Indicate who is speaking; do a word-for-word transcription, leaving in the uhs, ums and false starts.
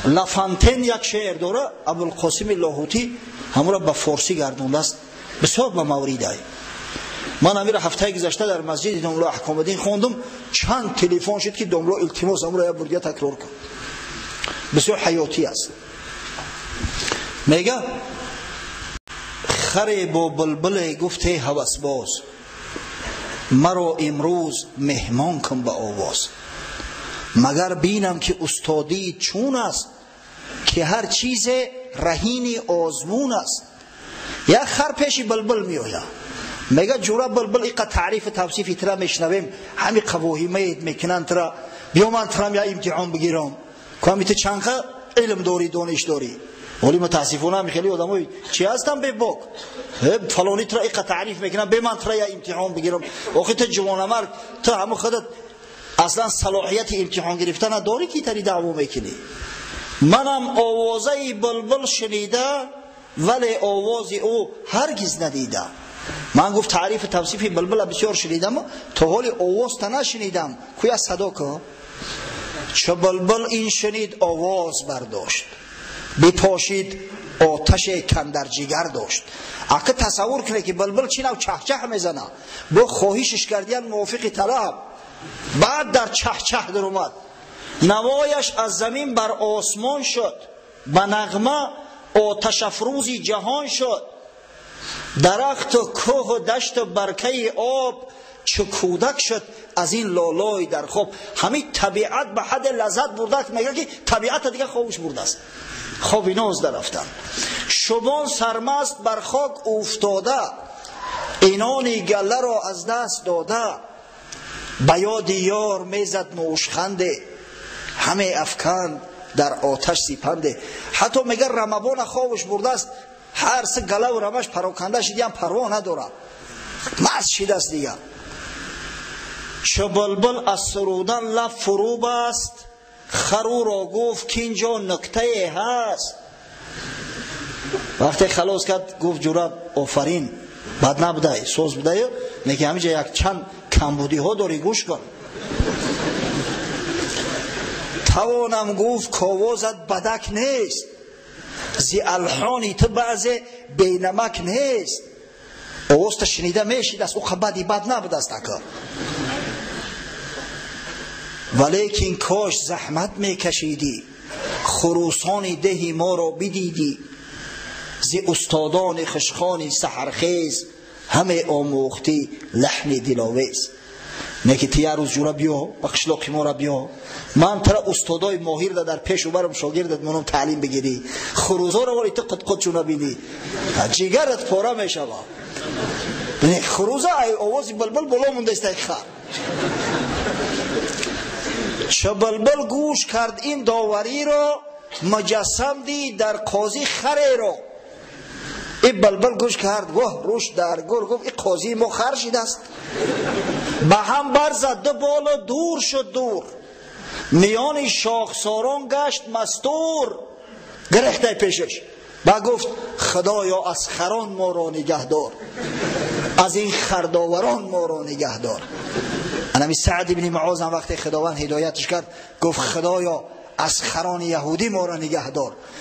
Speaker 1: لافانتین یک شعر داره، ابوالقاسم لاهوتی همون را به فارسی گردونده است، بسیار به مورد است. من امیر هفته گذشته در مسجد دملا احکام الدین خوندم، چند تلفن شد که دملا التماس امر یا بردیا تکرار کن، بسیار حیاتی است. میگه خر با بلبل گفته هوس باز، مرا امروز مهمان کن به آواز. مگر بینم که استادی چون است، که هر چیز رهین آزمون است. یا خر پیش بلبل می آید، میگه جورا بلبل ایقا تعریف توصیف ترا میشنویم، همی قواهی مید میکنن ترا، بیا من ترا یا امتحان بگیرم، کامی تو چنقه علم داری دانش داری. ولی متاسفانه همی خیلی آدمای چی هستن به باک فلانی ترا ایقا تعریف میکنن، به من ترا یا امتحان بگیرم. آخه تو جوان مرد تو همه خودت اصلا صلاحیت امتحان گرفتن نداری که تری دعوا میکنی. منم آوازه بلبل شنیده ولی آواز او هرگز ندیده. من گفت تعریف توصیف بلبل بسیار شنیدم، تا حالی آواز تا نشنیدم. کویا صدا که چه بلبل این شنید آواز برداشت، بپاشید آتش کندر جگر داشت. اگه تصور کنه که بلبل چی نو چه چه میزنه، با خواهشش کردین موافق طلب، بعد در چه چه در اومد، نوایش از زمین بر آسمان شد، به نغمه آتش افروزی جهان شد. درخت و کوه و دشت و برکه آب چه کودک شد از این لالای در خواب. همین طبیعت به حد لذت برده که میگه که طبیعت دیگه خوابش برده است، خواب ناز در رفتن. شبان سرمست بر خاک افتاده، اینان گله را از دست داده. به یاد یار میزد نوشخنده، همه افکند در آتش سیپنده. حتی میگه رمبان خوابش برده است، هر سه گله و رمش پراکنده شدی هم پروا نداره، مست شده است دیگه. چه بلبل از سرودن لب فرو بست، خرو را گفت که اینجا نکته هست. وقتی خلاص کرد گفت جورا آفرین، بد نبوده، سوز بوده، میگه همینجا یک چند کمبودی ها داری گوش کن. توانم گفت که آوازت بدک نیست، زی الحانی تو بعض بینمک نیست. آواز تا شنیده میشید است، او خبادی بد نبود است اکا. ولیکن کاش زحمت میکشیدی، خروسان دهی ما را بدیدی. زی استادان خشخانی سحرخیز، همه آموختی لحن دلاویز. نکی تیه روز جورا بیا بخشلاقی ما را بیا، من ترا استادای ماهر دا در پیش و برم شاگردت منم تعلیم بگیری. خروزا را ولی تو قد قد چون بینی جگرت پاره میشه. خروزا آوازی بلبل بلا مونده است خر. چه بلبل گوش کرد این داوری را، مجسم دید در قاضی خره را. این بلبل گوش کرد، واه روش در گور گفت این قاضی ما خر شده است. به هم برزد دو بالا دور شد دور، میان شاخساران گشت مستور. گرفته پیشش با گفت خدایا از خران ما را نگهدار، از این خرداوران ما را نگهدار. انمی سعد بن معاذ وقتی خداوند هدایتش کرد گفت خدایا از خران یهودی ما را نگهدار.